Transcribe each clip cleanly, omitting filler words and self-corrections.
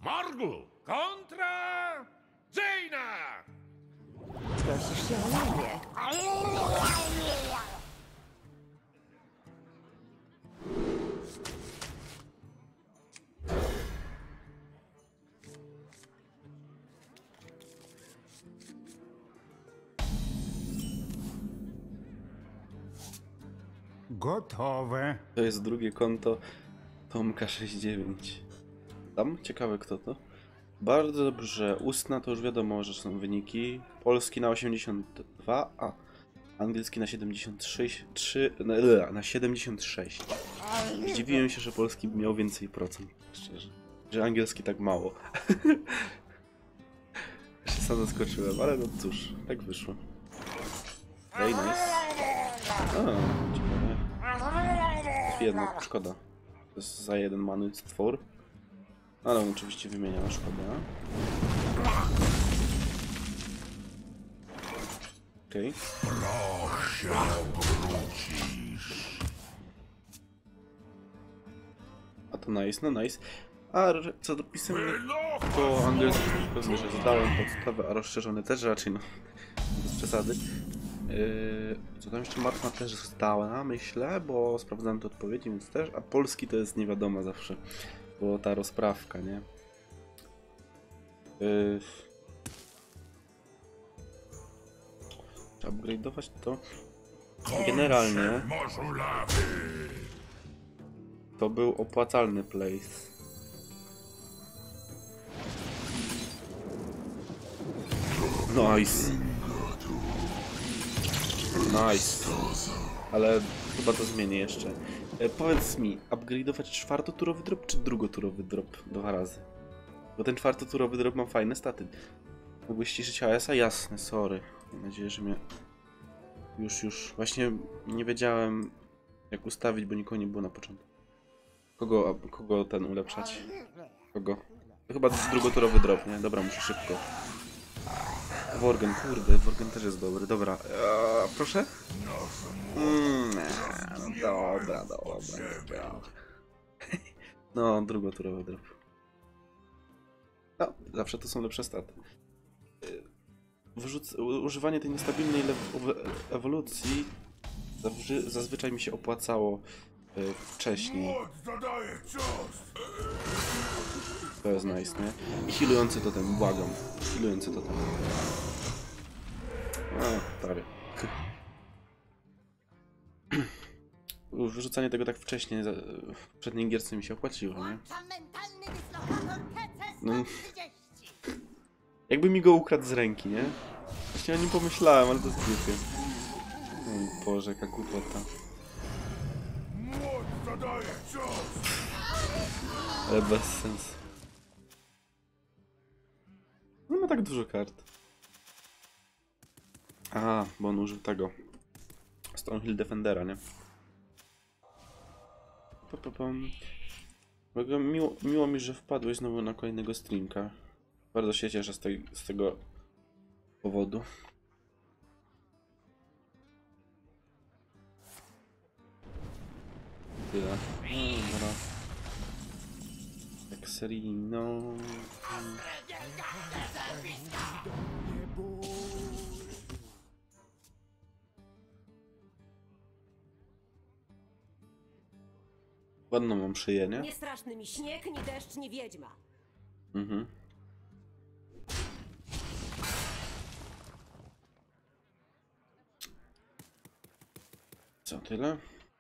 Morgul kontra Jaina! Prosisz się o mnie. Gotowe. To jest drugie konto Tomka69. Tam? Ciekawe kto to. Bardzo dobrze. Ustna to już wiadomo, że są wyniki. Polski na 82, a angielski na 76. Na 76. Zdziwiłem się, że polski miał więcej procent. Szczerze. Że angielski tak mało. Się sam zaskoczyłem, ale no cóż, tak wyszło. Okej, nice. A, ciekawe. Jednak szkoda. To jest za jeden many stwór. Ale on oczywiście wymienia, szkoda. Okej. A to nice, no nice. A co do pisemnych, to angielski pewnie, że zdałem podstawę, a rozszerzone też raczej, no. Bez przesady. Co tam jeszcze matma też zdała, myślę, bo sprawdzałem te odpowiedzi, więc też, a polski to jest nie wiadomo zawsze, bo ta rozprawka, nie? Trzeba upgrade'ować to. Generalnie to był opłacalny place. Nice. Nice. Ale chyba to zmienię jeszcze. Powiedz mi, upgrade'ować czwartoturowy drop czy drugoturowy drop 2 razy? Bo ten czwartoturowy drop ma fajne staty. Mógłbyś ciszyć AS-a? Jasne, sorry. Mam nadzieję, że mnie... Już. Właśnie nie wiedziałem jak ustawić, bo nikogo nie było na początku. Kogo ten ulepszać? Kogo? To chyba drugoturowy drop, nie? Dobra, muszę szybko. Worgen, kurde, Worgen też jest dobry. Dobra, proszę? Dobra. No, drugoturowy drop. No, zawsze to są lepsze staty. Używanie tej niestabilnej ewolucji zazwyczaj mi się opłacało wcześniej. To jest nice, nie? I healujący totem, błagam. Healujący totem. A, stary. Wyrzucanie tego tak wcześnie, w poprzedniej gierce mi się opłaciło, nie? No, jakby mi go ukradł z ręki, nie? Właśnie o nim pomyślałem, ale to jest głupie. O Boże, jaka głupota. Ale bez sensu. No ma tak dużo kart. A, bo on użył tego. Stonehill Defendera, nie? Miło mi, że wpadłeś znowu na kolejnego streamka. Bardzo się cieszę z tego powodu. Tyle. Dobra. Jak seryjną... Ładną mam szyję, nie? Nie straszny mi śnieg, ni deszcz, ni wiedźma. Mhm. Co, tyle?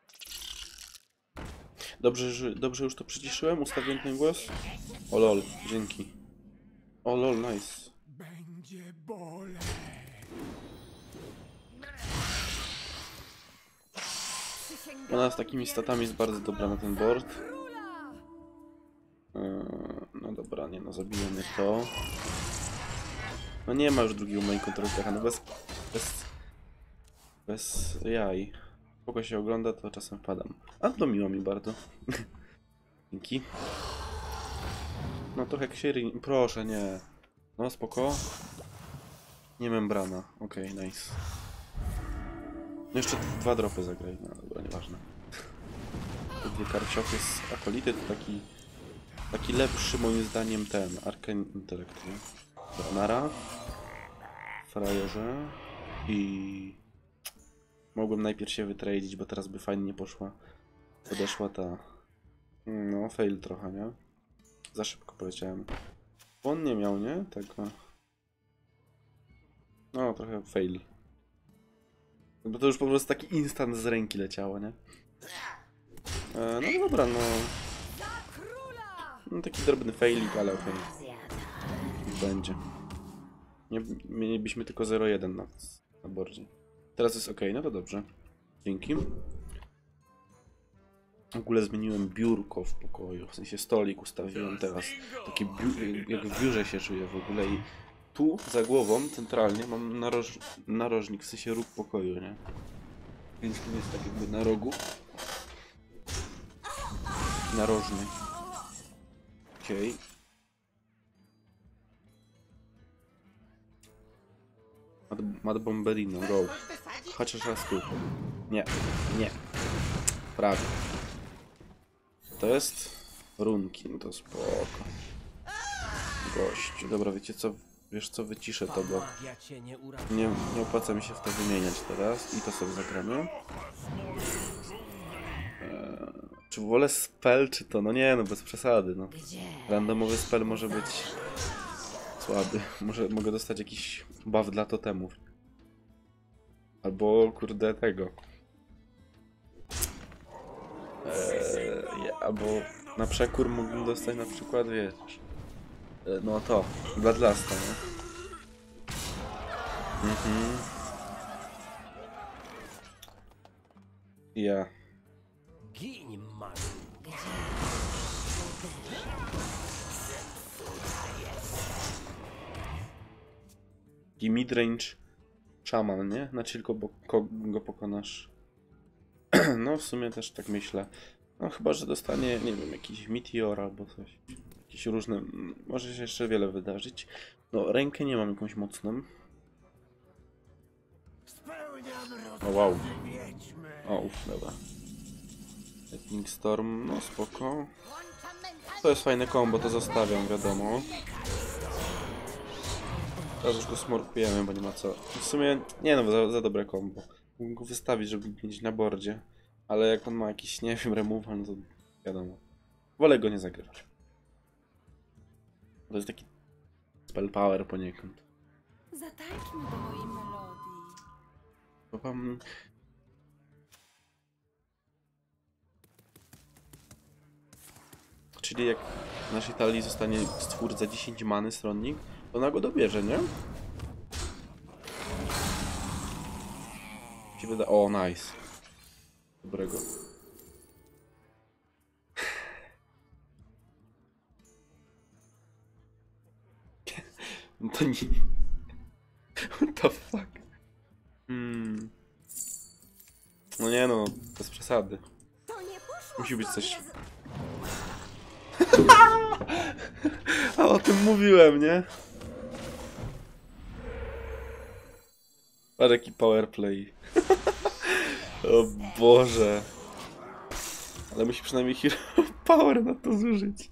Dobrze już to przyciszyłem? Ustawiłem ten głos? O lol, dzięki. O lol, nice. Będzie boleć. Ona z takimi statami jest bardzo dobra na ten board. No dobra, nie no, zabijemy to. No nie ma już drugiego main controlera, no bez jaj. Spoko się ogląda, to czasem wpadam. A to miło mi bardzo. Dzięki. No trochę jak się... Proszę, nie. No spoko. Nie membrana. Okej, nice. No jeszcze 2 dropy zagraj. No dobra, nieważne. Dwie karcioki z akolity to taki taki lepszy moim zdaniem ten Arcane Intellect, nie? Nara, frajerze i mogłem najpierw się wytradzić, bo teraz by fajnie nie poszła. Podeszła ta... No, fail trochę, nie? Za szybko powiedziałem. Bo on nie miał, nie? Tego... No, trochę fail. Bo to już po prostu taki instant z ręki leciało, nie? No dobra, no... No taki drobny failik, ale okej. Będzie. Nie, mielibyśmy tylko 0,1 na bordzie. Teraz jest ok, no to dobrze. Dzięki. W ogóle zmieniłem biurko w pokoju, w sensie stolik ustawiłem teraz. Taki jak w biurze się czuję w ogóle i tu za głową centralnie mam narożnik, w sensie róg pokoju, nie? Więc tu jest tak jakby na rogu. Narożny. Okej. Mad Bomberino, go. Chociaż raz tu. Nie, nie. Prawie. To jest runki, no to spoko. Gościu, dobra, wiecie co? Wiesz co, wyciszę to, bo nie opłaca mi się w to wymieniać teraz i to sobie zagramy. Czy wolę spell, czy to? No nie, no bez przesady, no. Randomowy spell może być słaby. Mogę dostać jakiś buff dla totemów. Albo, kurde, tego. Albo na przekór mógłbym dostać na przykład, wiesz... No to, Bloodlusta, nie? Ja. Gin, man. I midrange szaman, nie? Na tylko go pokonasz. No w sumie też tak myślę. No chyba, że dostanie, nie wiem, jakiś meteor albo coś. Jakieś różne... Może się jeszcze wiele wydarzyć. No rękę nie mam jakąś mocną. O wow. O uff, dobra. Lightning Storm, no spoko. To jest fajne combo, to zostawiam, wiadomo. Teraz już go smorkujemy, bo nie ma co. W sumie, nie no, za dobre combo. Mógłbym go wystawić, żeby mieć na bordzie. Ale jak on ma jakiś, nie wiem, removal, no to wiadomo. Wolę go nie zagrywać. To jest taki spell power poniekąd. Zatańczmy do mojej melodii. Bo wam... Czyli jak w naszej talii zostanie stwór za 10 many stronnik, to ona go dobierze, nie? Się wyda... O, nice. Dobrego. No to nie... What the fuck? No nie no, bez przesady. To nie poszło. Musi być coś... sobie A o tym mówiłem, nie? Patrz jaki powerplay. O Boże. Ale musi przynajmniej hero power na to zużyć.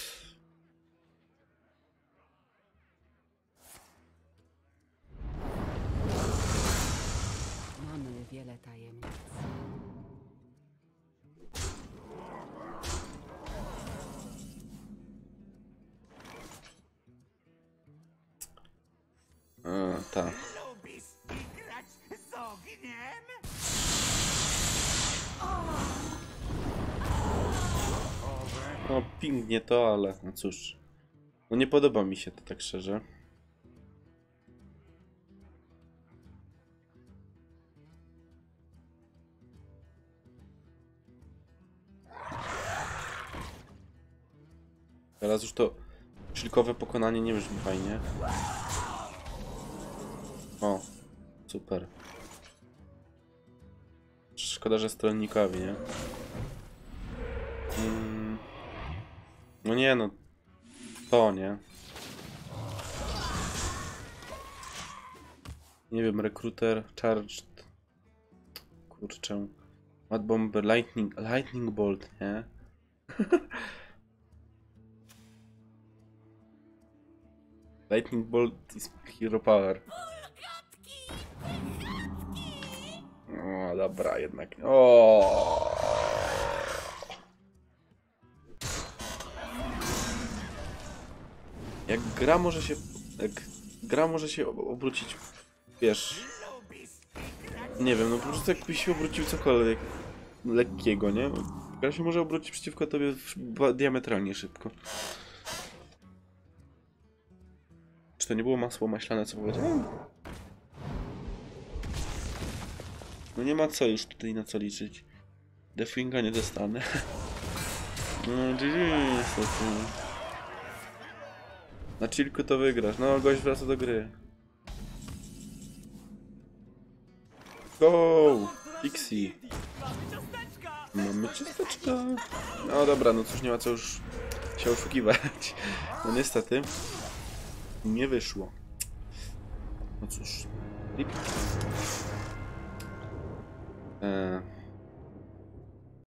Mamy wiele tajemnic. Tak. Lubisz grać z ogniem? No pięknie to, ale no cóż. No nie podoba mi się to tak szczerze. Teraz już to szlikowe pokonanie nie brzmi fajnie. O, super. Szkoda, że stronnikowi, nie? No nie no. To nie. Nie wiem, rekruter, charged. Kurczę. Mad Bomber, lightning bolt, nie? Lightning Bolt is hero power. O, dobra, jednak. O. Jak gra może się obrócić, wiesz, nie wiem, no po prostu jakbyś się obrócił cokolwiek lekkiego, nie? Gra się może obrócić przeciwko tobie diametralnie szybko. Czy to nie było masło maślane, co powiedziałem? No nie ma co już tutaj na co liczyć. Deathwinga nie dostanę. No GG niestety. Na chillku to wygrasz. No gość wraca do gry. Go! Pixie. Mamy ciasteczka. No dobra, no cóż, nie ma co już się oszukiwać. No niestety. Nie wyszło. No cóż.